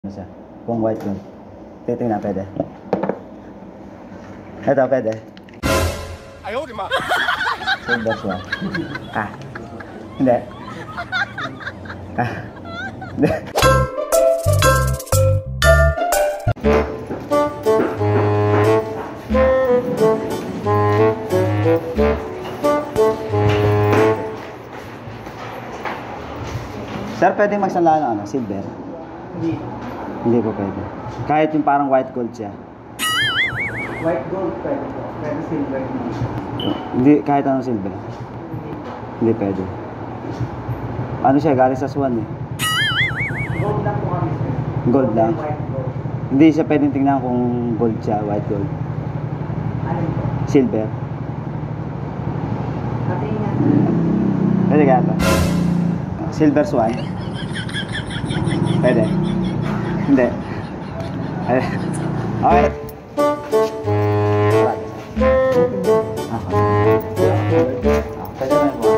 siya. Kung white gold. Titingnan, pwede. Ito, pwede. Ayaw, di ma. Silver swan. Hindi. Hindi. Sir, pwede magsanla ng silver? Hindi. Hindi po pwede. Kahit yung parang white gold siya. White gold pwede po. Pwede silver hindi. Hindi, kahit anong silver. Hindi pwede. Ano siya, galing sa swan eh. Gold lang po kami sir. Gold lang? White gold. Hindi siya pwedeng tingnan kung gold siya, white gold. Ano po? Silver. Katingin. Pwede kaya ito? Silver swan. Pwede. Hindi. Okay. Okay. Pwede na po.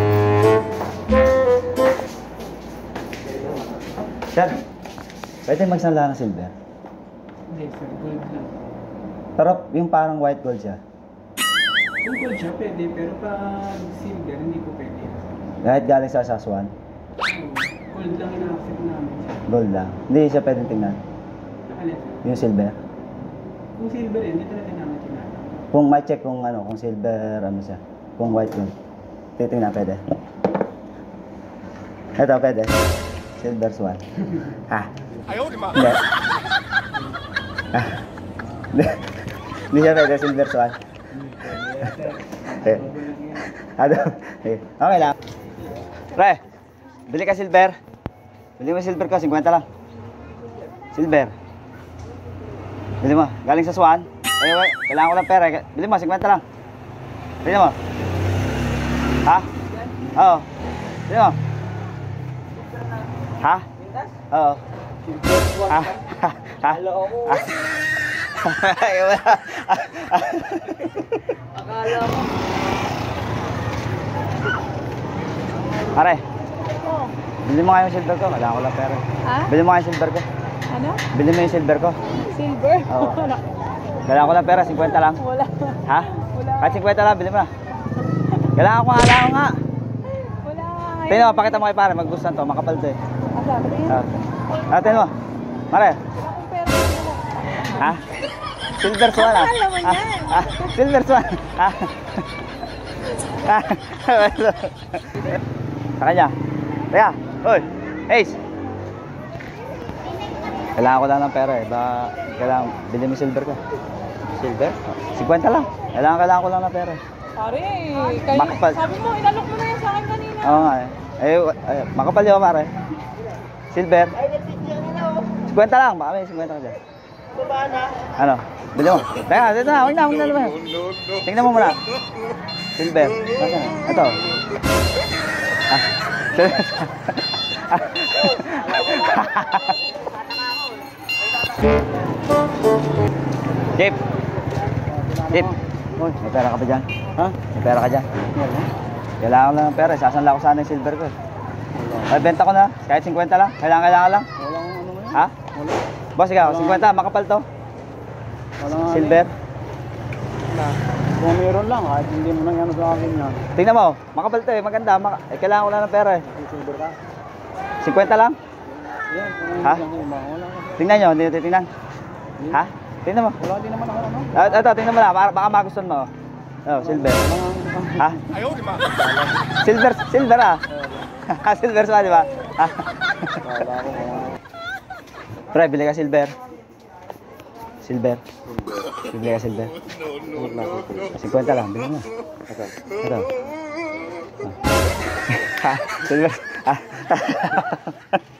Sir, pwede magsanla ng silver? Hindi sir, gold lang. Pero yung parang white gold siya. Yung gold siya pwede, pero pag silver hindi po pwede. Kahit galing sa saswan, Gold lang ina-accept namin sir. gold lang. Hindi siya pwedeng tingnan. Alin sir? Yung silver. Kung silver hindi talaga namin tinatanong. Kung may check kung ano, kung silver, ano siya. Kung white gold. Titingnan, pwede. Ito, pwede. Silver swan. Ayaw, di ma. Hindi. Hindi. Hindi siya pwede, silver swan. Ano? Okay lang. Pre, bili ka silver. Bili mo silver ko, 50 lang. Silver. Bili mo, galing sa swan. Ay, kailangan ko lang pera. Bili mo, 50 lang. Bili mo. Ha? Oo. Bili mo. Ha? Oo. Ha? Ha? Akala ko. Pare, bili mo nga yung silver ko. Kailangan ko lang pera. Ha? Bili mo nga yung silver ko. Ano? Bili mo yung silver ko. Silver? Oo. Wala. Kailangan ko lang pera, 50 lang. Wala. Ha? Wala. Kahit 50 lang, bili mo na. Kailangan ko nga. Wala. Tingnan mo, pakita mo kay pare, magustuhan to, makapal to eh. Asa, tingin? Tingnan mo. Pare, Wala akong pera. ha? Silver swan ah. Alam mo yan. Silver swan. Sa kanya. Teka, oy, Ace. Kailangan ko lang ng pera eh. Kailangan, bili mo silver ko. Silver? 50 lang. Kailangan ko lang ng pera. Pare, kayo, Makapal. sabi mo, inalok mo na yan sa akin kanina. Oo nga eh. Makapal yun pare. Silver. 50 lang. Baka may 50 ka dyan. Ano? Bili mo. Teka, dito na. Huwag na naman. Tingnan mo muna. Silver. Nasaan? Ito. Silver. Jeep. Jeep. Uy, may pera ka pa dyan? Ha? May pera ka dyan? Kailangan ko lang ng pera. Sasanla ko sana yung silver ko. Ay, benta ko na. Kahit 50 lang. Kailangan lang. Walang ano mo yan? Ha? Boss, ikaw, 50, makapal to. Silver. Kung meron lang, kahit hindi mo nang ano sa akin yan. Tingnan mo, makapal to eh, maganda. Kailangan ko lang ng pera eh. Silver ka? 50 lang. Yan, Ha? wala ka. Tingnan nyo, hindi nyo titingnan. Ha? Tingnan mo. Wala din naman ako ano. Ito, tingnan mo na, baka magustuhan mo. Oh, silver. Ha? Ayaw, di ma. Silver ah. Silver sa di ba? Ha? Wala ako. Pre, bili ka silver. Silver. Bili ka silver. 50 lang, bili mo na. Ito. Ha? Silver.